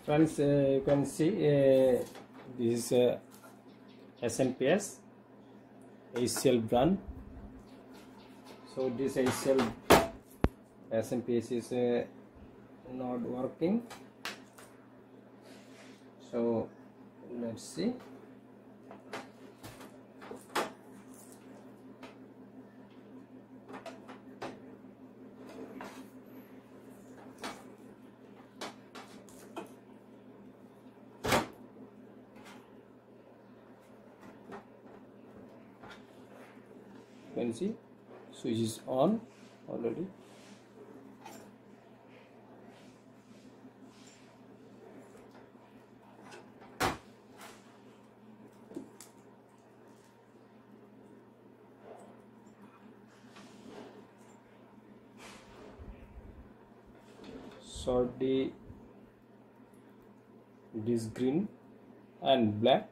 Friends, you can see this is SMPS ACL brand. So this ACL SMPS is not working. So let's see. You can see switch is on already. Sort this green and black.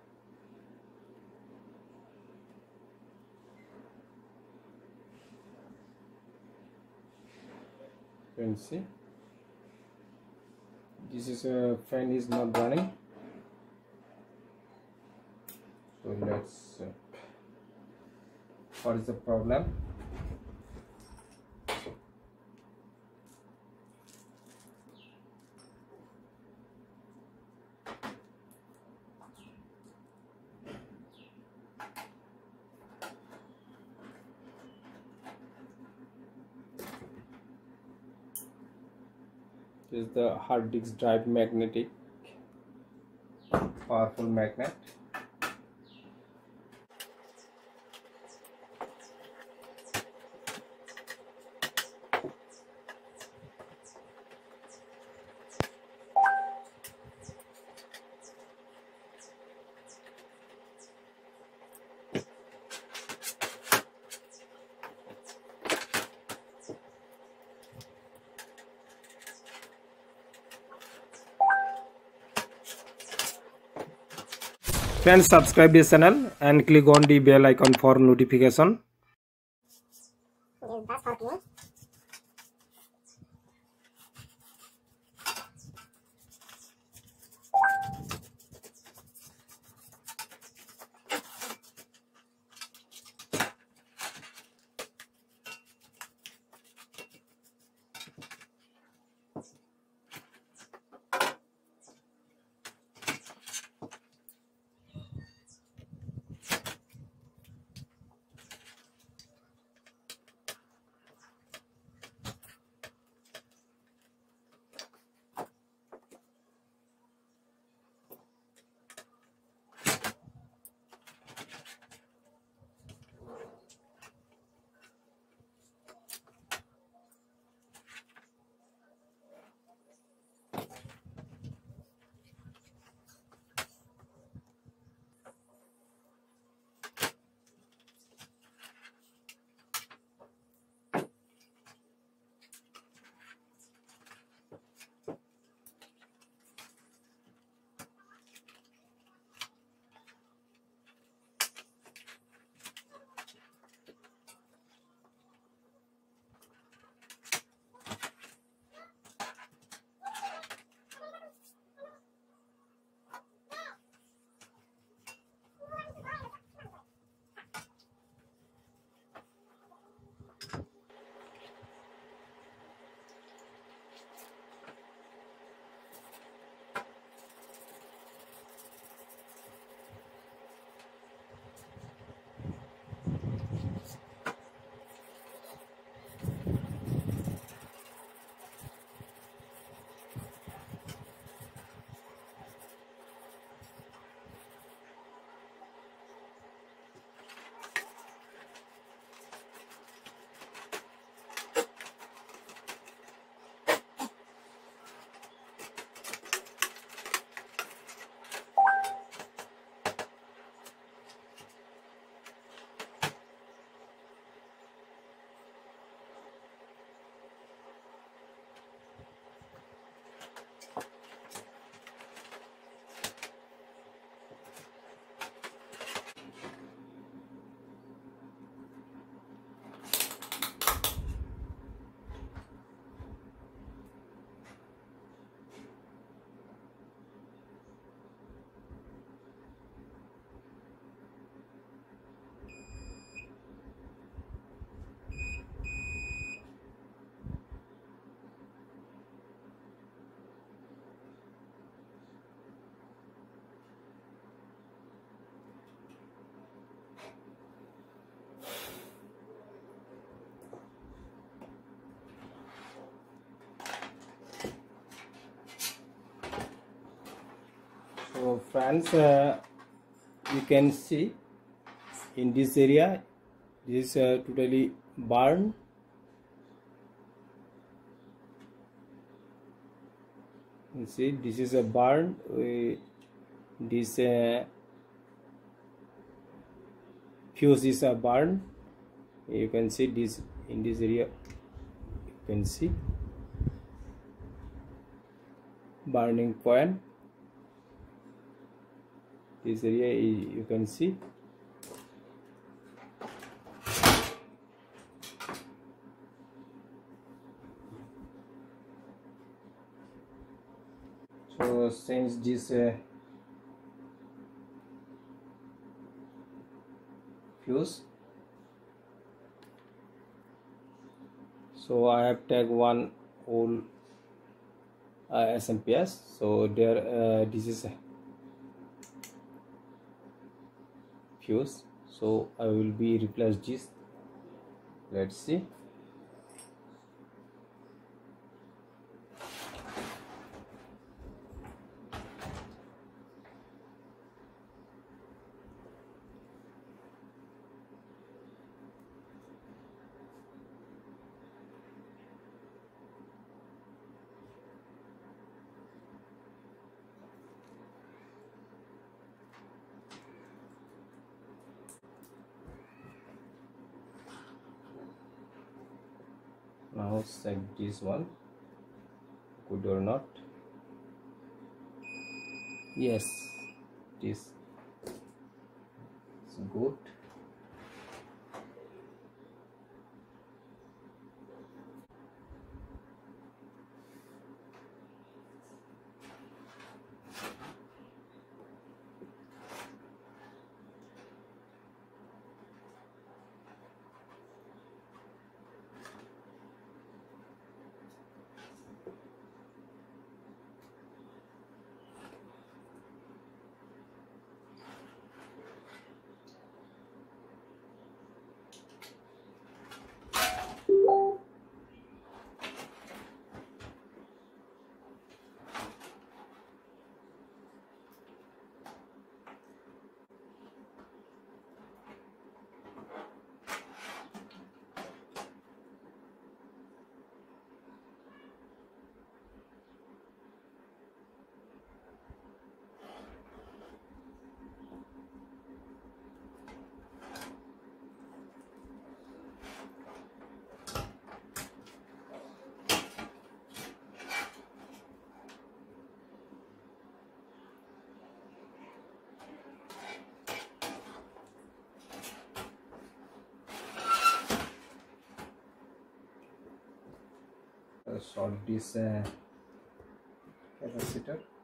You can see this is a fan is not running. So let's what is the problem? This is the hard disk drive magnetic powerful magnet. Friends, subscribe this channel and click on the bell icon for notification. friends, you can see in this area this is totally burned. You see, this is a burn. This fuse is a burn. You can see this in this area. You can see burning point. This area you can see. So since this fuse, so I have tagged one whole SMPS. So there this is a fuse, so I will be replace this. Let's see. Now check this one, good or not. Yes, this is good. Short this capacitor.